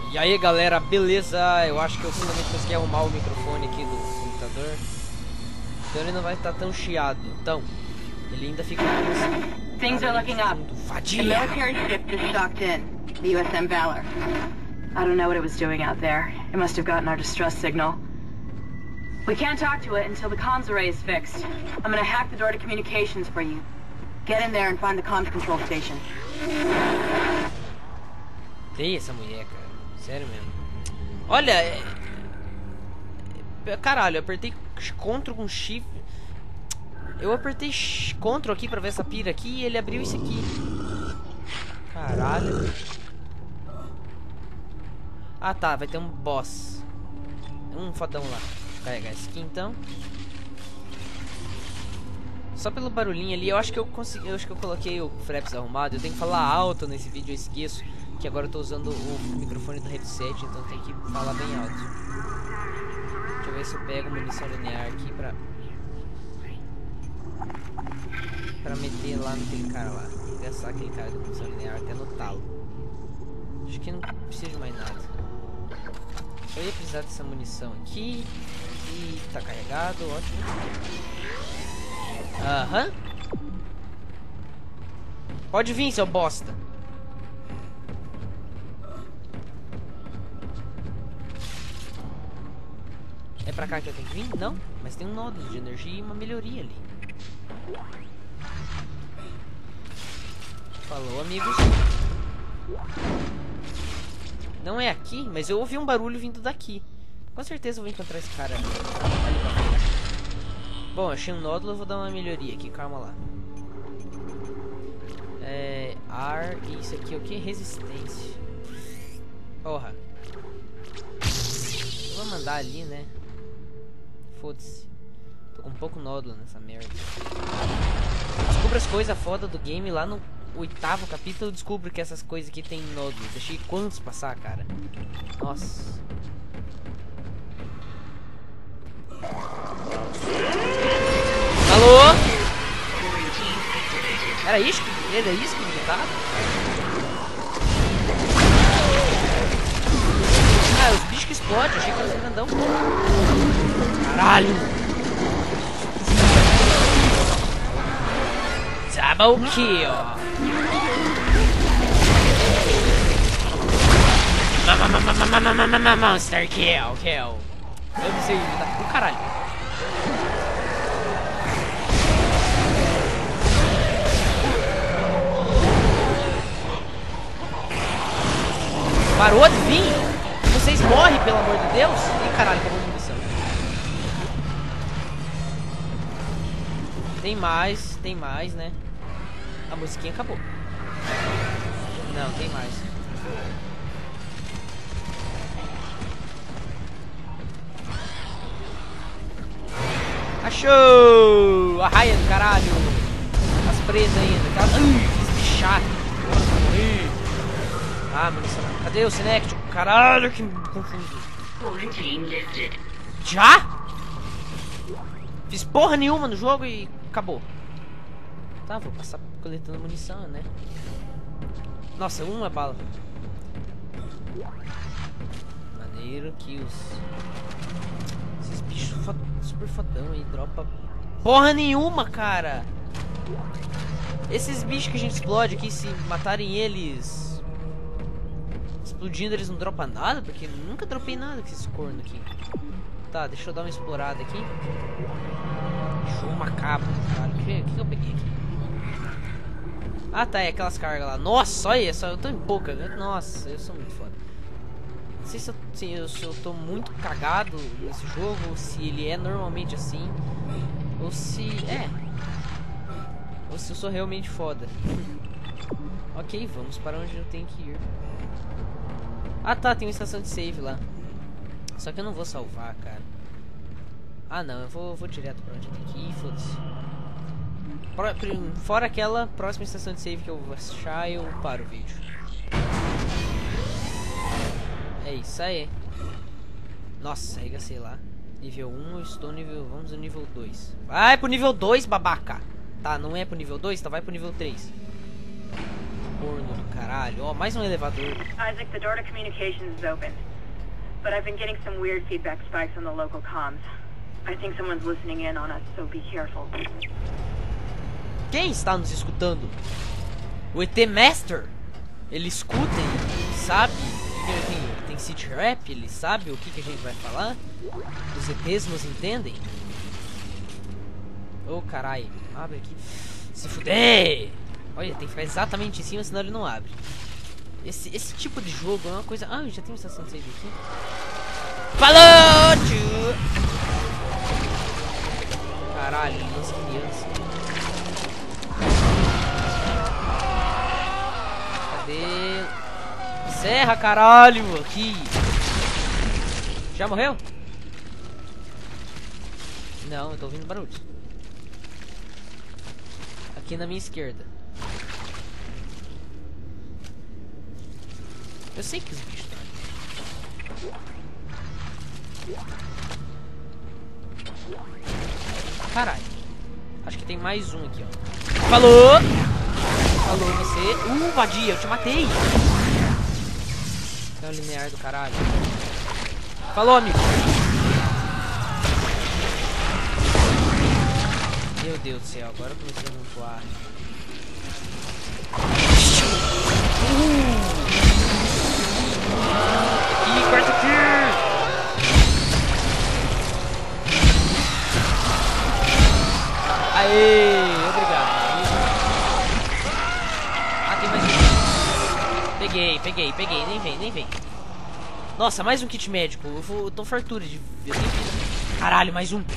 E aí galera, beleza? Eu acho que eu finalmente consegui arrumar o microfone aqui do computador. Então ele não vai estar tão chiado. Então, ele ainda fica assim. Things are looking up. The military ship just docked in, the USM Valor. I don't know what it was doing out there. It must have gotten our distress signal. We can't talk to it until the comms array is fixed. I'm gonna hack the door to communications for you. Get in there and find the comms control station. Tem essa mulher, cara. Sério mesmo. Olha, caralho, eu apertei Ctrl com Shift. Eu apertei Ctrl aqui pra ver essa pira aqui e ele abriu isso aqui. Caralho. Ah tá, vai ter um boss. Um fodão lá. Vou carregar esse aqui então. Só pelo barulhinho ali, eu acho que eu consegui. Eu acho que eu coloquei o Fraps arrumado. Eu tenho que falar alto nesse vídeo, eu esqueço. Que agora eu tô usando o microfone do headset, então tem que falar bem alto. Deixa eu ver se eu pego munição linear aqui pra meter lá naquele cara lá. Gastar aquele cara de munição linear até no talo. Acho que não precisa de mais nada. Eu ia precisar dessa munição aqui. E tá carregado, ótimo. Aham. Pode vir, seu bosta. É pra cá que eu tenho que vir? Não, mas tem um nódulo de energia e uma melhoria ali. Falou, amigos. Não é aqui, mas eu ouvi um barulho vindo daqui. Com certeza eu vou encontrar esse cara ali pra frente. Bom, achei um nódulo, eu vou dar uma melhoria aqui, calma lá. Ar, e isso aqui é o que? Resistência. Porra. Eu vou mandar ali, né? Foda-se. Tô com um pouco nódulo nessa merda. Descubra as coisas foda do game lá no 8º capítulo. Eu descubro que essas coisas aqui tem nódulo. Deixei quantos passar, cara? Nossa. Alô? Era isso que me gritava? Ah, os bichos que explodem. Achei que era os grandão. Caralho! Double kill! Monster kill! Eu não sei, tá do caralho. Parou de vir? Vocês morrem, pelo amor de Deus! Ih, caralho, acabou a munição. Tem mais, né? A musiquinha acabou. Não, tem mais. Achou! A raia do caralho! As presas ainda. Que chato. Ah, munição. Cadê o Cinect? Caralho, que confuso. Já? Fiz porra nenhuma no jogo e acabou. Tá, vou passar coletando munição, né? Nossa, uma bala. Maneiro que esses bichos super fodão aí dropa porra nenhuma, cara. Esses bichos que a gente explode aqui, se matarem eles explodindo, eles não dropam nada, porque nunca dropei nada com esses corno aqui. Tá, deixa eu dar uma explorada aqui. Show macabro, cara. O que eu peguei aqui? Ah, tá, é aquelas cargas lá. Nossa, olha só, eu tô em pouca. Nossa, eu sou muito foda. Não sei se eu tô muito cagado nesse jogo, ou se ele é normalmente assim, ou se ou se eu sou realmente foda. Ok, vamos para onde eu tenho que ir. Ah, tá, tem uma estação de save lá. Só que eu não vou salvar, cara. Ah, não, eu vou direto pra onde eu tenho que ir, foda-se. Fora aquela próxima estação de save que eu vou achar, eu paro o vídeo. É isso aí. Nossa, arregacei lá. Nível 1, eu estou nível... Vamos no nível 2. Vai pro nível 2, babaca. Tá, não é pro nível 2, então vai pro nível 3. corno do caralho. Ó, mais um elevador. Isaac, the door to communications is open. But I've been getting some weird feedback spikes on the local comms. I think someone's listening in on us, so be careful. Quem está nos escutando? O ET Master? Ele escuta e sabe? Tem sit rap? Ele sabe o que a gente vai falar? Os ETs nos entendem? Ô caralho, abre aqui. Se fuder! Olha, tem que ficar exatamente em cima, senão ele não abre. Esse tipo de jogo é uma coisa... Ah, já tem uma estação de save aqui. Falou, tio! Caralho, nossa criança. Cadê? Serra, caralho! Aqui! Já morreu? Não, eu tô ouvindo barulho. Aqui na minha esquerda. Eu sei que os bichos estão ali. Caralho. Acho que tem mais um aqui, ó. Falou! Falou você. Vadia, eu te matei. É um linear do caralho. Falou, amigo. Meu Deus do céu, agora eu comecei a voar. Aqui, corta aqui! Aê, obrigado. Ah, tem mais um. Peguei, nem vem. Nossa, mais um kit médico. Eu tô fartura de... Eu tenho vida. Caralho, mais um.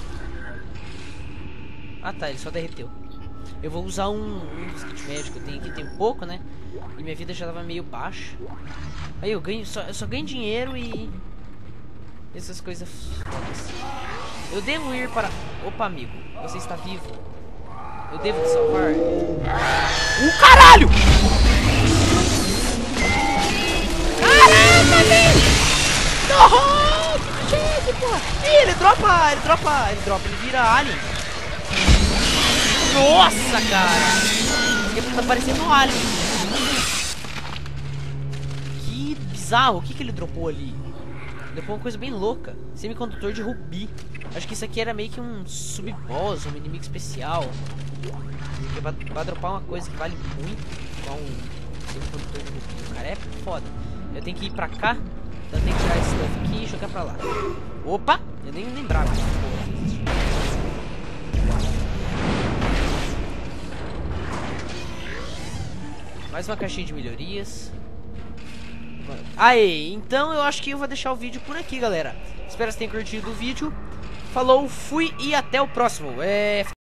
Ah tá, ele só derreteu. Eu vou usar um dos kits médicos. Eu tenho aqui, tem pouco, né? E minha vida já tava meio baixa. Aí eu só ganho dinheiro e... essas coisas fodas. Eu devo ir para... Opa, amigo, você está vivo. Eu devo te salvar. Caralho! Caraca, velho! Não! Que porra! Ih, ele dropa, ele vira alien. Nossa, cara! Ele tá parecendo um alien. Que bizarro, o que ele dropou ali? Dropou uma coisa bem louca. Semicondutor de rubi. Acho que isso aqui era meio que um sub-boss, um inimigo especial. Vai dropar uma coisa que vale muito, igual um semicondutor de rubi. Cara, é foda. Eu tenho que ir pra cá, então eu tenho que tirar esse stuff aqui e jogar pra lá. Opa! Eu nem lembrava dessa porra. Mais uma caixinha de melhorias. Aê, então eu acho que eu vou deixar o vídeo por aqui, galera. Espero que vocês tenham curtido o vídeo. Falou, fui e até o próximo.